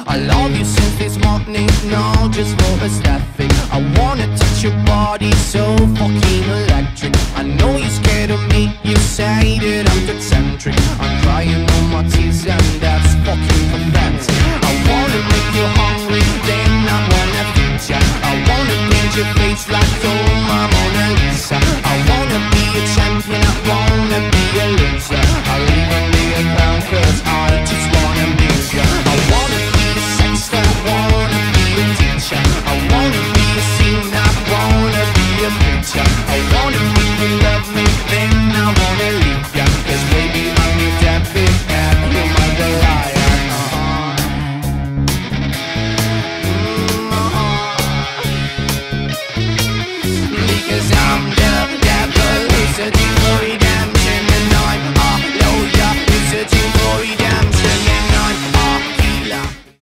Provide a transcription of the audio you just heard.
I love you since this morning, no, just for aesthetic. I wanna touch your body, so fucking electric. I know you're scared of me, you say that I'm pretending.